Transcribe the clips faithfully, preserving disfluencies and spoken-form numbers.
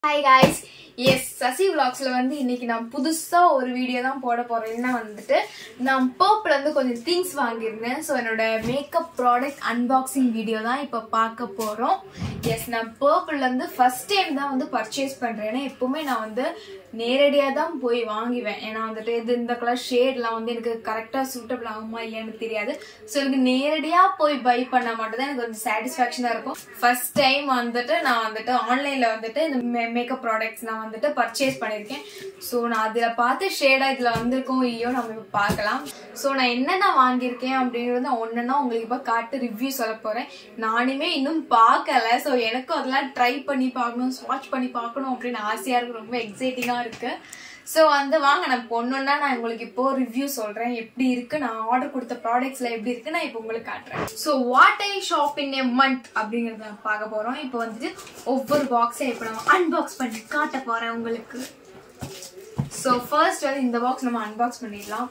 Hi guys, yes, Sasi Vlogs la வந்து இன்னைக்கு நான் புதுசா ஒரு வீடியோ தான் போட போறேன். என்ன வந்துட்டு நான் Purple வந்து கொஞ்சம் things வாங்கிருந்தேன். சோ என்னோட மேக்கப் ப்ராடக்ட் அன்பாக்சிங் வீடியோ தான் இப்ப பார்க்க போறோம். எஸ், நான் Purple ல இருந்து ஃபர்ஸ்ட் டைம் தான் வந்து பர்ச்சேஸ் பண்றேன். எப்பவுமே நான் வந்து நேரடியா தான் போய் வாங்குவேன். ஏன்னா வந்துட்டு இது இந்த கலர் ஷேட்லாம் வந்து எனக்கு கரெக்டா சூட்டபிள் ஆகுமா இல்லையான்னு தெரியாது. ஸோ எனக்கு நேரடியா போய் பை பண்ண மட்டும் தான் எனக்கு கொஞ்சம் சாட்டிஸ்ஃபேக்ஷனா இருக்கும். ஃபர்ஸ்ட் டைம் வந்துட்டு நான் வந்துட்டு ஆன்லைன்ல வந்துட்டு இந்த மேக்கப் ப்ராடக்ட்ஸ் நான் வந்துட்டு பர்ச்சேஸ் பண்ணிருக்கேன். ஸோ நான் அதுல பார்த்து ஷேடா இதுல வந்திருக்கோம் இல்லையோ நம்ம இப்ப பார்க்கலாம். ஸோ நான் என்னென்ன வாங்கியிருக்கேன் அப்படிங்கறது ஒன்னொன்னா உங்களுக்கு இப்ப காட்டு ரிவ்யூ சொல்ல போறேன். நானுமே இன்னும் பார்க்கல. ஸோ எனக்கும் அதெல்லாம் ட்ரை பண்ணி பார்க்கணும், ஸ்வாட்ச் பண்ணி பார்க்கணும் அப்படின்னு ஆசையா இருக்கு. ரொம்ப எக்ஸைட்டிங்கா இருக்கு. சோ வந்து வாங்க நான் பொண்ணுன்னா நான் உங்களுக்கு இப்போ ரிவ்யூ சொல்றேன் எப்படி இருக்கு, நான் ஆர்டர் கொடுத்த ப்ராடக்ட்ஸ்ல எப்படி இருக்கு நான் இப்போ உங்களுக்கு காட்டுறேன். So what I shop in a month அப்படிங்கறத பார்க்க போறோம். இப்போ வந்துட்டு ஒவ்வொரு பாக்ஸை இப்போ நம்ம அன்பாக்ஸ் பண்ணி காட்ட போறேன் உங்களுக்கு. சோ ஃபர்ஸ்ட் வந்து இந்த பாக்ஸ் நம்ம அன்பாக்ஸ் பண்ணிடலாம்.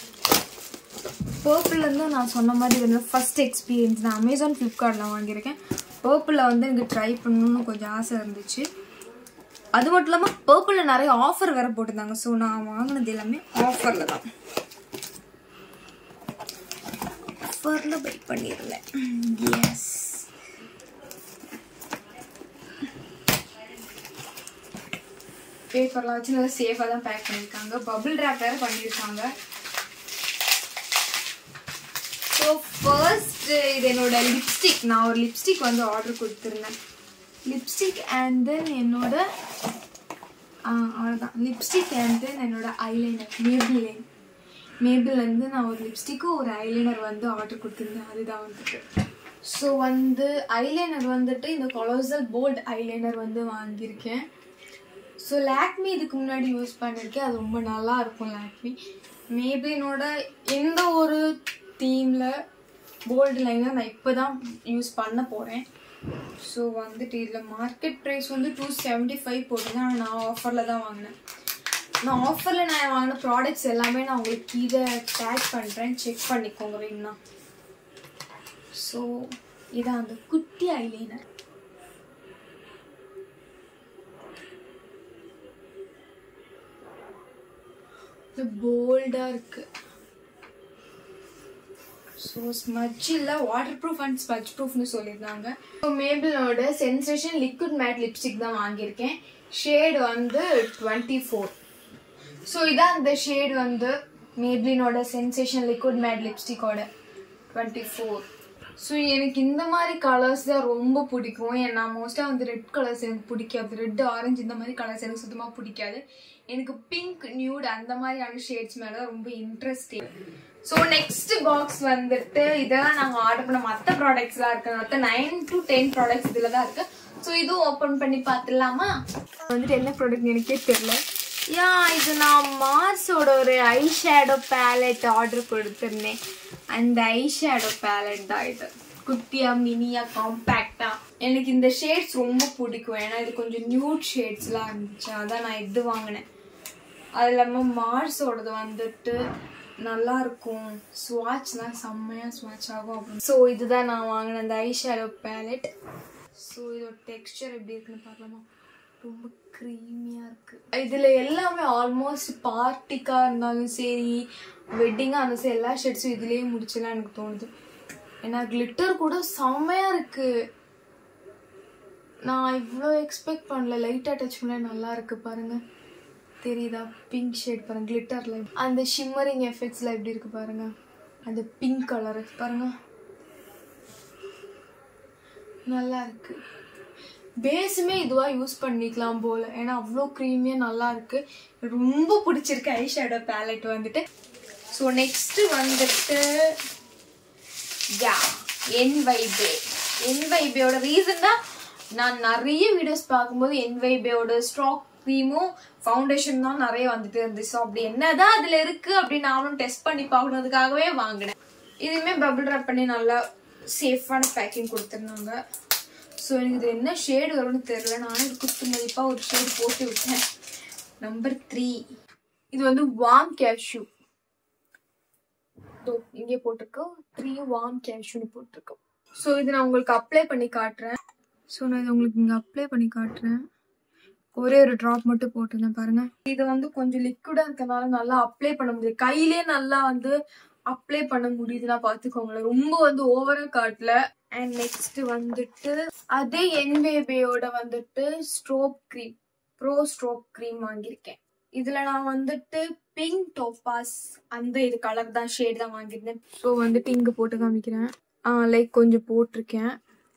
Purple இருந்து நான் சொன்ன மாதிரி வந்து ஃபர்ஸ்ட் எக்ஸ்பீரியன்ஸ் நான் அமேசான் ஃபிளிப்கார்ட்ல வாங்கியிருக்கேன். Purple வந்து எனக்கு ட்ரை பண்ணணும்னு கொஞ்சம் ஆசை இருந்துச்சு. அது மட்டும் இல்லாம Purple நிறைய ஆஃபர் வேற போட்டிருந்தாங்க. ஸோ நான் வாங்கினது எல்லாமே ஆஃபர்ல தான் ஆஃபர்ல பை பண்ணிருந்தேன். எஸ், பேப்பர்லாம் வச்சு நல்லா சேஃபா தான் பேக் பண்ணிருக்காங்க. பபிள் ரேப் வேற பண்ணிருக்காங்க. ஸோ ஃபர்ஸ்ட் இது என்னோட லிப்ஸ்டிக். நான் ஒரு லிப்ஸ்டிக் வந்து ஆர்டர் கொடுத்துருந்தேன். லிப்ஸ்டிக் அண்ட் தென் என்னோட அவ்வளோதான் லிப்ஸ்டிக் அண்ட் தென் என்னோட ஐலைனர் மேபிள் மேபிள்லேருந்து நான் ஒரு லிப்ஸ்டிக்கும் ஒரு ஐலைனர் வந்து ஆர்டர் கொடுத்துருந்தேன். அதுதான் வந்துட்டு ஸோ வந்து ஐலைனர் வந்துட்டு இந்த கொலோசல் போல்ட் ஐலைனர் வந்து வாங்கியிருக்கேன். ஸோ லாக்மி இதுக்கு முன்னாடி யூஸ் பண்ணியிருக்கேன். அது ரொம்ப நல்லா இருக்கும் லாக்மி. மேபிளோட எந்த ஒரு தீமில் போல்டு லைனர் நான் இப்போ தான் யூஸ் பண்ண போகிறேன். ஸோ வந்துட்டு இதில் மார்க்கெட் ப்ரைஸ் வந்து டூ செவன்ட்டி ஃபைவ் போட்டுங்க. ஆனால் நான் ஆஃபரில் தான் வாங்கினேன். நான் ஆஃபரில் நான் வாங்கின ப்ராடக்ட்ஸ் எல்லாமே நான் உங்களுக்கு கீழே டேக் பண்ணுறேன், செக் பண்ணிக்கோங்க வேணும்னா. ஸோ இதான் அந்த குட்டி ஐலைனர். போல்டாக இருக்கு. ஸோ ஸ்மட்ச் இல்லை, வாட்டர் ப்ரூஃப் அண்ட் ஸ்மட்ச் ப்ரூஃப்னு சொல்லியிருந்தாங்க. ஸோ மேபிளோட சென்சேஷன் லிக்விட் மேட் லிப்ஸ்டிக் தான் வாங்கியிருக்கேன். ஷேடு வந்து டுவெண்ட்டி ஃபோர். ஸோ இதான் இந்த ஷேடு வந்து மேபிளினோட சென்சேஷன் லிக்விட் மேட் லிப்ஸ்டிக்கோட டுவெண்ட்டி ஃபோர். ஸோ எனக்கு இந்த மாதிரி கலர்ஸ் தான் ரொம்ப பிடிக்கும். ஏன்னா மோஸ்ட்டாக வந்து ரெட் கலர்ஸ் எனக்கு பிடிக்காது. ரெட் ஆரஞ்சு இந்த மாதிரி கலர்ஸ் எனக்கு சுத்தமாக பிடிக்காது. எனக்கு பிங்க் நியூட் அந்த மாதிரியான ஷேட்ஸ் மேலே ரொம்ப இன்ட்ரெஸ்டிங். ஸோ நெக்ஸ்ட் பாக்ஸ் வந்துட்டு இதெல்லாம் நாங்கள் ஆர்டர் பண்ண மற்ற ப்ராடக்ட்ஸ்லாம் இருக்கு. மொத்தம் நைன் டு டென் ப்ராடக்ட்ஸ் இதில் தான் இருக்கு. ஸோ இதுவும் ஓப்பன் பண்ணி பார்த்துடலாமா? வந்துட்டு என்ன ப்ராடக்ட் எனக்கே தெரியல. யா, இது நான் மார்ஸோட ஒரு ஐ ஷேடோ பேலட் ஆர்டர் கொடுத்துருந்தேன். அந்த ஐ ஷேடோ பேலட் தான் இது. குட்டியா மினியா காம்பேக்டா. எனக்கு இந்த ஷேட்ஸ் ரொம்ப பிடிக்கும். ஏன்னா இது கொஞ்சம் நியூட் ஷேட்ஸ்லாம் இருந்துச்சு. அதான் நான் இது வாங்கினேன். அது இல்லாமல் மார்ஸோடது வந்துட்டு நல்லா இருக்கும். ஸ்வாட்ச்லாம் செம்மையா ஸ்வாட்ச் ஆகும் அப்படின்னு. ஸோ இதுதான் நான் வாங்கின அந்த ஐ ஷேடோ பேலட். ஸோ இதோட டெக்ஸ்டர் எப்படி இருக்குன்னு பார்க்கலாமா? ரொம்ப க்ரீமியா இருக்கு. இதுல எல்லாமே ஆல்மோஸ்ட் பார்ட்டிக்கா இருந்தாலும் சரி, வெட்டிங்கா இருந்தாலும் சரி, எல்லா ஷேட்ஸும் இதுலயே முடிச்சலாம் எனக்கு தோணுது. ஏன்னா கிளிட்டர் கூட செம்மையா இருக்கு. நான் இவ்வளோ எக்ஸ்பெக்ட் பண்ணல. லைட்டா டச் பண்ண நல்லா இருக்கு பாருங்க. தெரியுதா? பிங்க் ஷேட் பாருங்க கிளிட்டர்ல. அந்த ஷிம்மரிங் எஃபெக்ட்ஸ்ல எப்படி இருக்கு பாருங்க. அந்த பிங்க் கலர் பாருங்க, நல்லா இருக்கு. பேஸுமே இதுவா யூஸ் பண்ணிக்கலாம் போல. ஏன்னா அவ்வளோ க்ரீமியா நல்லா இருக்கு. ரொம்ப பிடிச்சிருக்கு ஐ ஷேடோ பேலட் வந்துட்டு. ஸோ நெக்ஸ்ட் வந்துட்டு யா என்வைபே. என்வைபேயோட ரீசன் தான் நான் நிறைய வீடியோஸ் பார்க்கும்போது என்வைபேயோட ஸ்ட்ராக் க்ரீமும் ஃபவுண்டேஷன் தான் நிறைய வந்துட்டு இருந்துச்சு. அப்படி என்னதான் அதுல இருக்கு அப்படின்னு நானும் டெஸ்ட் பண்ணி பார்க்கணுதுக்காகவே வாங்கினேன். இதுவுமே பபிள் ரேப் பண்ணி நல்லா சேஃபான பேக்கிங் கொடுத்துருந்தாங்க. ஸோ எனக்கு இது என்ன ஷேடு வரும்னு தெரியல. நானும் இது குத்து மதிப்பா ஒரு ஷேடு போட்டு விட்டேன். நம்பர் த்ரீ இது வந்து வார்ம் கேஷ்யூ. இங்கே போட்டிருக்கோம் த்ரீ வார்ம் கேஷ்யூன்னு போட்டிருக்கோம். ஸோ இது நான் உங்களுக்கு அப்ளை பண்ணி காட்டுறேன். ஸோ நான் இதை உங்களுக்கு இங்கே அப்ளை பண்ணி காட்டுறேன். ஒரே ஒரு டிராப் மட்டும் போட்டுருந்தேன் பாருங்க. இது வந்து கொஞ்சம் லிக்விடா இருக்கனால நல்லா அப்ளை பண்ண முடியுது. கையிலே நல்லா வந்து அப்ளை பண்ண முடியுதுன்னா பாத்துக்கோங்களேன். ரொம்ப வந்து ஓவரா காட்டல. அண்ட் நெக்ஸ்ட் வந்துட்டு அதே என்வேபேயோட வந்துட்டு strobe cream, pro strobe cream வாங்கியிருக்கேன். இதுல நான் வந்துட்டு பிங்க் டோபாஸ் அந்த இது கலர் தான் ஷேட் தான் வாங்கியிருந்தேன். ஸோ வந்துட்டு இங்க போட்டு காமிக்கிறேன். ஆஹ் லைக் கொஞ்சம் போட்டிருக்கேன்.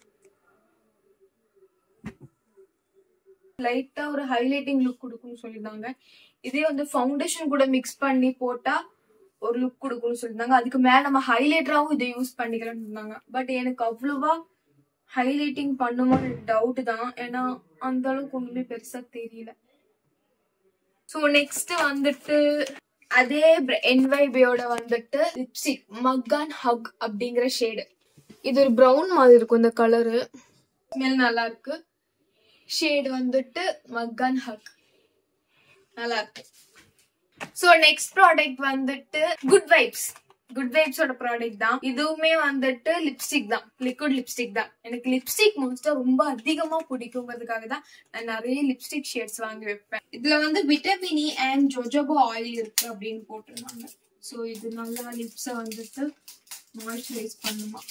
லைட்டா ஒரு ஹைலைட்டிங் லுக் கொடுக்கும்னு சொல்லியிருந்தாங்க. இதே வந்து ஃபவுண்டேஷன் கூட மிக்ஸ் பண்ணி போட்டா ஒரு லுக் கொடுக்கும்னு சொல்லியிருந்தாங்க. அதுக்கு மேல நம்ம ஹைலைட்டராகவும் இதை யூஸ் பண்ணிக்கலாம்னு இருந்தாங்க. பட் எனக்கு அவ்வளவா ஹைலைட்டிங் பண்ணுமா டவுட் தான். ஏன்னா அந்த அளவுக்கு ஒண்ணுமே பெருசா தெரியல. ஸோ நெக்ஸ்ட் வந்துட்டு அதே என்வைபேயோட வந்துட்டு லிப்ஸ்டிக் மக்கான் ஹக் அப்படிங்கிற ஷேடு. இது ஒரு ப்ரௌன் மாதிரி இருக்கும் இந்த கலரு. ஸ்மெல் நல்லா இருக்கு. ஷேட் வந்துட்டு மக்கான் ஹக் நல்லா இருக்கு. சோ நெக்ஸ்ட் ப்ராடக்ட் வந்துட்டு குட் வைப்ஸ். குட் வைப்ஸோட ப்ராடக்ட் தான். இதுவுமே வந்துட்டு லிப்ஸ்டிக் தான், லிக்விட் லிப்ஸ்டிக் தான். எனக்கு லிப்ஸ்டிக் மோஸ்டா ரொம்ப அதிகமா பிடிக்குங்கிறதுக்காக தான் நான் நிறைய லிப்ஸ்டிக் ஷேட்ஸ் வாங்கி வைப்பேன். இதுல வந்து vitamin E and jojoba oil இருக்கு அப்படின்னு போட்டிருந்தாங்க. சோ இது நல்லா லிப்ஸை வந்துட்டு மாய்ஸ்சரைஸ் பண்ணுமா.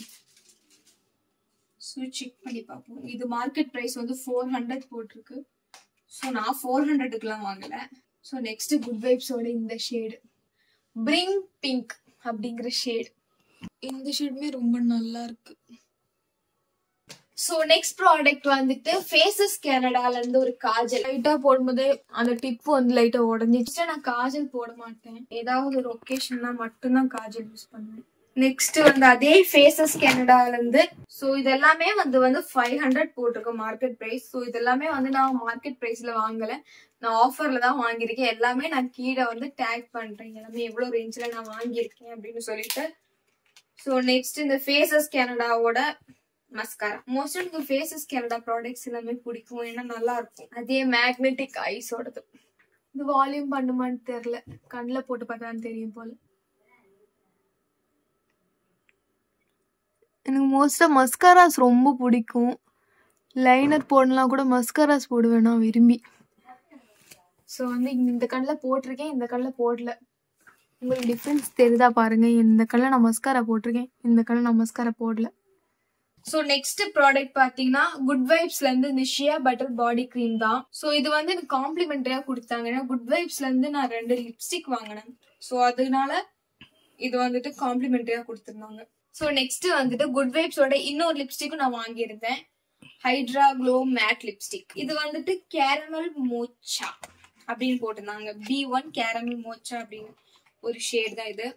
ஸோ செக் பண்ணி பார்ப்போம். இது மார்க்கெட் ப்ரைஸ் வந்து ஃபோர் ஹண்ட்ரட் போட்டிருக்கு. ஸோ நான் ஃபோர் ஹண்ட்ரடுக்குலாம் வாங்கல. ஸோ நெக்ஸ்ட் குட் வைப்ஸோட இந்த ஷேடு பிரிங் பிங்க் அப்படிங்கிற ஷேடு. இந்த ஷேடுமே ரொம்ப நல்லா இருக்கு. ஸோ நெக்ஸ்ட் ப்ராடக்ட் வந்துட்டு ஃபேஸஸ் கனடால இருந்து ஒரு காஜல். லைட்டா போடும்போது அந்த டிப் வந்து லைட்டா உடஞ்சிச்சு. நான் காஜல் போட மாட்டேன். ஏதாவது ஒரு ஒகேஷன்னா மட்டும்தான் காஜல் யூஸ் பண்ணுவேன். நெக்ஸ்ட் வந்து அதே ஃபேஸஸ் கனடால இருந்து. ஸோ இது எல்லாமே வந்து வந்து ஃபைவ் ஹண்ட்ரட் போட்டிருக்கோம் மார்க்கெட் பிரைஸ். ஸோ இது எல்லாமே வந்து நான் மார்க்கெட் பிரைஸ்ல வாங்கல, நான் ஆஃபர்ல தான் வாங்கியிருக்கேன். எல்லாமே நான் கீழே வந்து டேக் பண்றேன் எல்லாமே எவ்வளவு ரேஞ்சில நான் வாங்கியிருக்கேன் அப்படின்னு சொல்லிட்டு. ஸோ நெக்ஸ்ட் இந்த ஃபேஸஸ் கனடாவோட மஸ்காரா. மோஸ்ட்லி எனக்கு ஃபேஸஸ் கனடா ப்ராடக்ட்ஸ் எல்லாமே பிடிக்கும், ஏன்னா நல்லா இருக்கும். அதே மேக்னெட்டிக் ஐஸோடது. இது வால்யூம் பண்ணுமான்னு தெரியல, கண்ணில் போட்டு பார்த்தான்னு தெரியும் போல. எனக்கு மோஸ்டா மஸ்காராஸ் ரொம்ப பிடிக்கும். லைனர் போடலாம் கூட மஸ்காராஸ் போடுவேன் நான் விரும்பி. ஸோ வந்து இந்த கண்ணில் போட்டிருக்கேன், இந்த கண்ணில் போடல. உங்களுக்கு டிஃப்ரென்ஸ் தெரியுதா பாருங்க. இந்த கண்ணில் நான் மஸ்காரா போட்டிருக்கேன், இந்த கண்ணில் நான் மஸ்காரா போடல. ஸோ நெக்ஸ்ட் ப்ராடக்ட் பார்த்தீங்கன்னா குட் வைப்ஸ்ல இருந்து இந்த ஷியா பட்டர் பாடி கிரீம் தான். ஸோ இது வந்து எனக்கு காம்ப்ளிமெண்டரியா கொடுத்தாங்க. ஏன்னா குட் வைப்ஸ்ல இருந்து நான் ரெண்டு லிப்ஸ்டிக் வாங்கினேன். ஸோ அதனால இது வந்துட்டு காம்ப்ளிமெண்டரியா கொடுத்துருந்தாங்க. ஸோ நெக்ஸ்ட் வந்துட்டு குட் வைப்ஸோட இன்னொரு லிப்ஸ்டிக்கும் நான் வாங்கியிருந்தேன், ஹைட்ரா க்ளோ மேட் லிப்ஸ்டிக். இது வந்துட்டு கேரமல் மோச்சா அப்படின்னு போட்டிருந்தாங்க. பி ஒன் கேரமல் மோச்சா அப்படின்னு ஒரு ஷேட் தான் இது.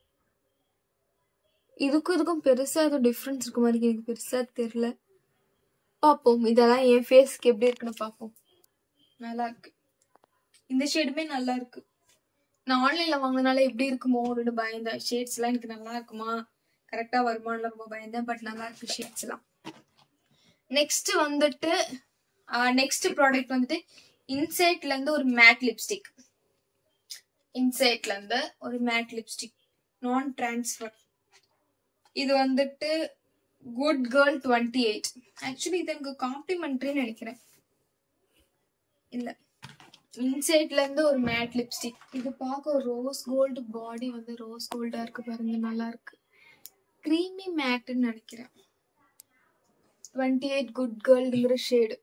இதுக்கும் இதுக்கும் பெருசா ஏதோ டிஃப்ரென்ஸ் இருக்க மாதிரி எனக்கு பெருசா தெரியல. பார்ப்போம் இதெல்லாம் என் ஃபேஸ்க்கு எப்படி இருக்குன்னு பார்ப்போம். நல்லா இருக்கு. இந்த ஷேடுமே நல்லா இருக்கு. நான் ஆன்லைன்ல வாங்கினால எப்படி இருக்குமோ அப்படின்னு பயந்தேன். ஷேட்ஸ் எல்லாம் எனக்கு நல்லா இருக்குமா, கரெக்டா வருமானு ரொம்ப பயந்தேன். பட் நல்லா இருக்கு ஷேட்ஸ் எல்லாம். நெக்ஸ்ட் வந்துட்டு நெக்ஸ்ட் ப்ராடக்ட் வந்துட்டு இன்சைட்ல இருந்து ஒரு மேட் லிப்ஸ்டிக். இன்சைட்ல இருந்து ஒரு மேட் லிப்ஸ்டிக் நான் டிரான்ஸ்ஃபர். இது வந்துட்டு good girl twenty eight. Actually இது எனக்கு காம்ப்ளிமெண்ட்ரின்னு நினைக்கிறேன். இல்ல, இன்சைட்ல இருந்து ஒரு மேட் லிப்ஸ்டிக். இது பார்க்க ரோஸ் கோல்டு, பாடி வந்து ரோஸ் கோல்டா இருக்கு பாருங்க, நல்லா இருக்கு. கிரீமி மேட்னு நினைக்கிறேன். டுவெண்ட்டி எயிட் குட் கேர்ள்ங்கிற ஷேடு.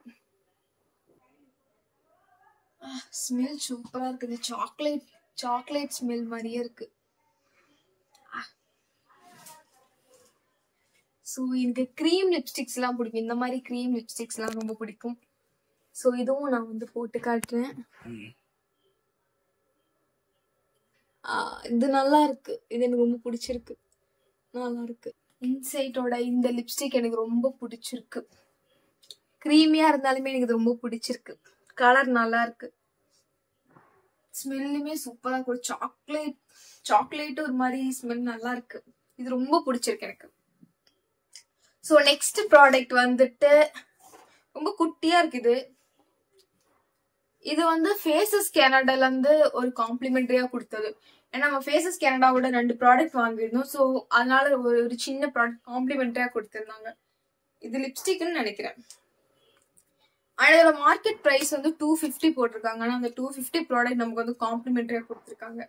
ஸ்மெல் சூப்பரா இருக்குது. சாக்லேட் சாக்லேட் ஸ்மெல் மாதிரியே இருக்கு. ஸோ எனக்கு க்ரீம் லிப்ஸ்டிக்ஸ் எல்லாம் பிடிக்கும். இந்த மாதிரி க்ரீம் லிப்ஸ்டிக்ஸ் எல்லாம் ரொம்ப பிடிக்கும். ஸோ இதுவும் நான் வந்து போட்டு காட்டுறேன். இது நல்லா இருக்கு. இது எனக்கு ரொம்ப பிடிச்சிருக்கு, நல்லா இருக்கு. இன்சைட்டோட இந்த லிப்ஸ்டிக் எனக்கு ரொம்ப பிடிச்சிருக்கு. க்ரீமியா இருந்தாலுமே எனக்கு ரொம்ப பிடிச்சிருக்கு. கலர் நல்லா இருக்கு. ஸ்மெல்லுமே சூப்பரா இருக்கு. சாக்லேட் சாக்லேட் ஒரு மாதிரி ஸ்மெல் நல்லா இருக்கு. இது ரொம்ப பிடிச்சிருக்கு எனக்கு. ஸோ நெக்ஸ்ட் ப்ராடக்ட் வந்துட்டு ரொம்ப குட்டியா இருக்குது. இது வந்து ஃபேஸஸ் கனடால இருந்து ஒரு காம்ப்ளிமெண்டரியா கொடுத்தது. ஏன்னா நம்ம ஃபேஸஸ் கனடாவோட ரெண்டு ப்ராடக்ட் வாங்கியிருந்தோம். ஸோ அதனால ஒரு ஒரு சின்ன ப்ராடக்ட் காம்ப்ளிமெண்டரியா கொடுத்துருந்தாங்க. இது லிப்ஸ்டிக்னு நினைக்கிறேன். அதோட மார்க்கெட் பிரைஸ் வந்து டூ ஃபிஃப்டி போட்டிருக்காங்க. ஆனா அந்த டூ ஃபிஃப்டி ப்ராடக்ட் நமக்கு வந்து காம்ப்ளிமெண்டரியா கொடுத்துருக்காங்க.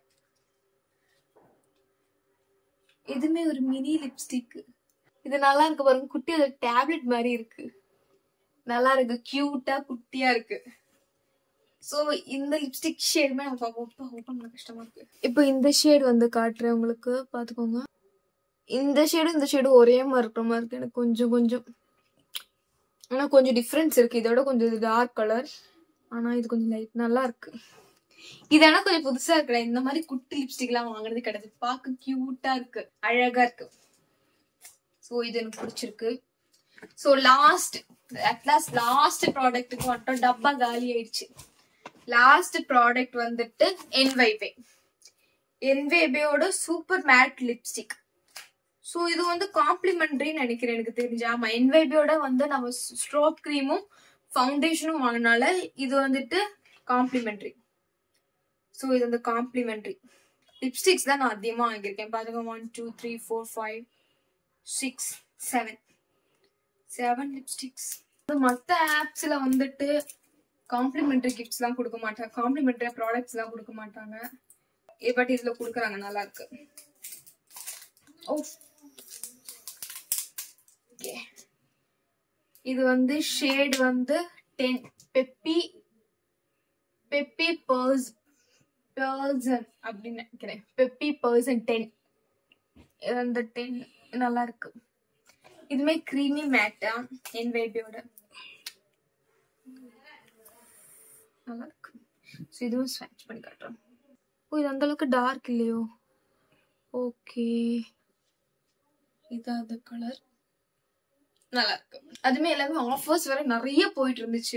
இதுமே ஒரு மினி லிப்ஸ்டிக். இது நல்லா இருக்கு பாருங்க, குட்டியோட டேப்லெட் மாதிரி இருக்கு, நல்லா இருக்கு, கியூட்டா குட்டியா இருக்கு. சோ இந்த லிப்ஸ்டிக் ஷேடுமே நமக்கு ஓப்பன் பண்ண கஷ்டமா இருக்கு. இப்போ இந்த ஷேட் வந்து காட்டுறேன் உங்களுக்கு, பாத்துக்கோங்க. இந்த ஷேடும் இந்த ஷேடும் ஒரே மாதிரி இருக்கிற மாதிரி இருக்கு எனக்கு கொஞ்சம் கொஞ்சம். ஆனா கொஞ்சம் டிஃபரன்ஸ் இருக்கு, இதோட கொஞ்சம் டார்க் கலர், ஆனா இது கொஞ்சம் லைட், நல்லா இருக்கு. இதெல்லாம் கொஞ்சம் புதுசா இருக்குடா, இந்த மாதிரி குட்டி லிப்ஸ்டிக் எல்லாம் வாங்குறது கிடையாது. பாக்க கியூட்டா இருக்கு, அழகா இருக்கு. சோ இது எனக்கு பிடிச்சிருக்கு. சோ லாஸ்ட் அட்லாஸ்ட் லாஸ்ட் ப்ராடக்ட்டுக்கு மட்டும் டப்பா காலி ஆயிடுச்சு. லாஸ்ட் ப்ராடக்ட் வந்துட்டு என்வைபே என்வைபேயோட சூப்பர் மேட் லிப்ஸ்டிக். சோ இது வந்து காம்ப்ளிமெண்டரின்னு நினைக்கிறேன் எனக்கு தெரிஞ்சு. ஆமா, என்வைபேயோட வந்து நம்ம ஸ்ட்ரோப் கிரீமும் ஃபவுண்டேஷனும் வாங்கினால இது வந்துட்டு காம்ப்ளிமெண்டரி. சோ இது வந்து காம்ப்ளிமெண்டரி லிப்ஸ்டிக்ஸ் தான் நான் அதிகமா வாங்கியிருக்கேன். பாருங்க, one two three four five six seven seven lipsticks. மற்ற ஆப்ஸ்ல வந்துட்டு காம்ப்ளிமெண்டரி கிஃப்ட்ஸ் எல்லாம் கொடுக்க மாட்டாங்க, காம்ப்ளிமெண்டரி ப்ராடக்ட்ஸ் எல்லாம் கொடுக்க மாட்டாங்க. பட் இதுல கொடுக்குறாங்க, நல்லா இருக்கு. இது வந்து ஷேட் வந்து ten peppy peppy purse person அப்படின்னு நினைக்கிறேன். Peppy person ten. இந்த டென் நல்லா இருக்கு. இதுமே கிரீமி மேட்டா என்வைபியோட நல்லா இருக்கு. ஸோ இதுவும் ஸ்வாட்ச் பண்ணி காட்டுறோம். ஓ, இது அந்த அளவுக்கு டார்க் இல்லையோ? ஓகே, இதாவது கலர் நல்லா இருக்கு. அதுமே எல்லாமே ஆஃபர்ஸ் வேற நிறைய போயிட்டு இருந்துச்சு.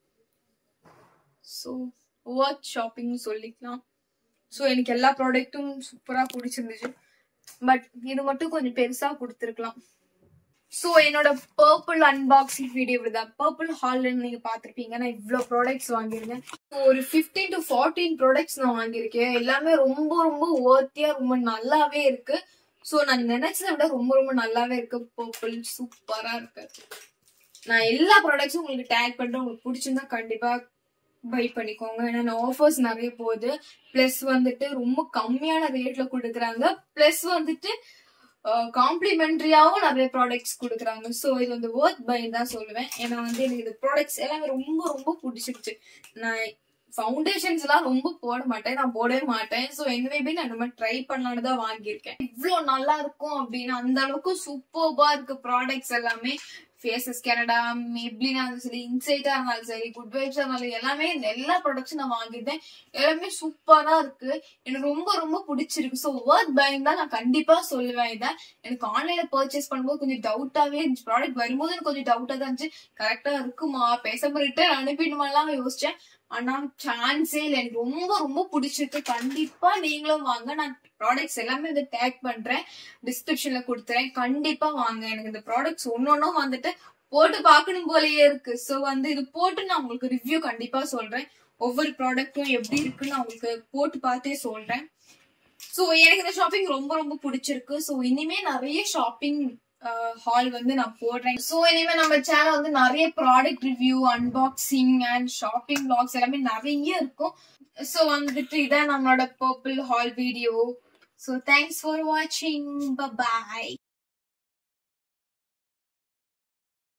ஸோ ஒர்த் ஷாப்பிங் சொல்லிக்கலாம். ஸோ எனக்கு எல்லா ப்ராடக்ட்டும் சூப்பரா பிடிச்சிருந்துச்சு. பட் இது மட்டும் கொஞ்சம் பெருசா கொடுத்துருக்கலாம். சோ என்னோட பர்பிள் அன்பாக்சிங் வீடியோ இப்படிதான். பர்பிள் ஹால்ல நீங்க பாத்திருப்பீங்க, நான் இவ்வளவு ப்ராடக்ட்ஸ் வாங்கியிருந்தேன். ஒரு பிப்டீன் டு ஃபார்டீன் ப்ராடக்ட்ஸ் நான் வாங்கியிருக்கேன். எல்லாமே ரொம்ப ரொம்ப ஒர்த்தியா ரொம்ப நல்லாவே இருக்கு. சோ நான் நினைச்சதை விட ரொம்ப ரொம்ப நல்லாவே இருக்கு. பர்பிள் சூப்பரா இருக்கு. நான் எல்லா ப்ராடக்ட்ஸும் உங்களுக்கு டேக் பண்றேன். உங்களுக்கு பிடிச்சிருந்தா கண்டிப்பா பை பண்ணிக்கோங்க. ஏன்னா ஆஃபர்ஸ் நிறைய போகுது. பிளஸ் வந்துட்டு ரொம்ப கம்மியான ரேட்ல கொடுக்குறாங்க. பிளஸ் வந்துட்டு காம்ப்ளிமெண்டரியாவும் நிறைய ப்ராடக்ட்ஸ் கொடுக்குறாங்க. ஸோ இது வந்து ஒர்த் பை தான் சொல்லுவேன். ஏன்னா வந்து எனக்கு இந்த ப்ராடக்ட்ஸ் எல்லாமே ரொம்ப ரொம்ப பிடிச்சிருச்சு. நான் ஃபவுண்டேஷன்ஸ் எல்லாம் ரொம்ப போட மாட்டேன், நான் போடவே மாட்டேன். ஸோ என்வேபி நான் இந்த மாதிரி ட்ரை பண்ணலான்னு தான் வாங்கியிருக்கேன். இவ்வளோ நல்லா இருக்கும் அப்படின்னு அந்த அளவுக்கு சூப்பர்பா இருக்கு ப்ராடக்ட்ஸ் எல்லாமே. ஃபேஸஸ் கனடா, மெப்ளினா இருந்தாலும் சரி, இன்சைட்டா இருந்தாலும் சரி, குட் வைப்ஸா இருந்தாலும் எல்லாமே எல்லா ப்ராடக்ட்ஸும் நான் வாங்கிட்டேன். எல்லாமே சூப்பரா இருக்கு, எனக்கு ரொம்ப ரொம்ப பிடிச்சிருக்கு. ஸோ ஒர்த் பையிங் தான் நான் கண்டிப்பா சொல்லுவேன். இதை எனக்கு ஆன்லைன்ல பர்ச்சேஸ் பண்ணும்போது கொஞ்சம் டவுட்டாவே இருந்துச்சு. ப்ராடக்ட் வரும்போது எனக்கு கொஞ்சம் டவுட்டா தான் இருந்துச்சு, கரெக்டா இருக்குமா, பேசாம ரிட்டர்ன் அனுப்பிடுமாலாம் யோசிச்சேன். ஆனா சான்ஸே இல்லை, எனக்கு ரொம்ப ரொம்ப பிடிச்சிருக்கு. கண்டிப்பா நீங்களும் வாங்க. நான் ப்ராடக்ட்ஸ் எல்லாமே வந்து டேக் பண்றேன், டிஸ்கிரிப்ஷன்ல கொடுத்துறேன், கண்டிப்பா வாங்க. எனக்கு இந்த ப்ராடக்ட்ஸ் ஒன்னொன்னும் வந்துட்டு போட்டு பாக்கணும் போலயே இருக்கு. சோ வந்து இது போட்டு நான் உங்களுக்கு ரிவ்யூ கண்டிப்பா சொல்றேன். ஒவ்வொரு ப்ராடக்ட்டும் எப்படி இருக்குன்னு நான் உங்களுக்கு போட்டு பார்த்தே சொல்றேன். சோ எனக்கு இந்த ஷாப்பிங் ரொம்ப ரொம்ப பிடிச்சிருக்கு. சோ இனிமே நிறைய ஷாப்பிங் ஹால் வந்து நான் போடுறேன். சோ இனிமே நம்ம சேனல் வந்து நிறைய product review, unboxing and shopping vlogs எல்லாமே நிறைய இருக்கும். சோ வந்துட்டு இதான் நம்மளோட purple hall video. So thanks for watching. Bye bye.